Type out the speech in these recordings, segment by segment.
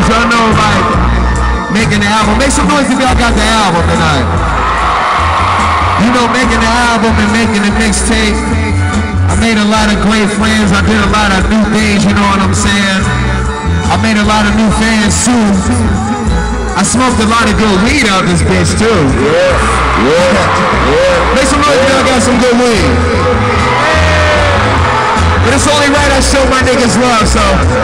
y'all know, like, making the album. Make some noise if y'all got the album tonight. You know, making the album and making the mixtape. I made a lot of great friends. I did a lot of new things, you know what I'm saying? I made a lot of new fans too. I smoked a lot of good weed out this bitch too. Yeah. Make some noise if y'all got some good weed. But it's only right I show my niggas love, so.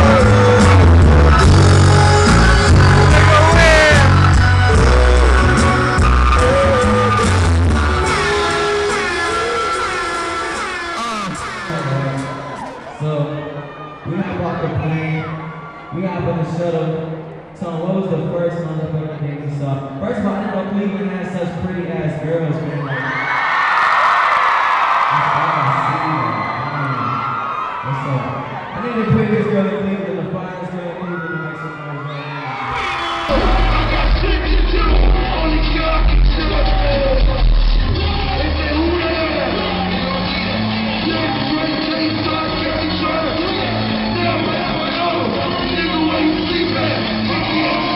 We hop off the plane, we hop on the shuttle. So what was the first motherfucking thing we saw? First of all, I didn't know Cleveland had such pretty ass girls, man. Like, what's up? I think the prettiest girl in Cleveland, the finest girl in Cleveland, to make some noise right now.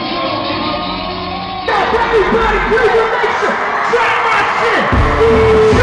Everybody, please, make some, drop my shit!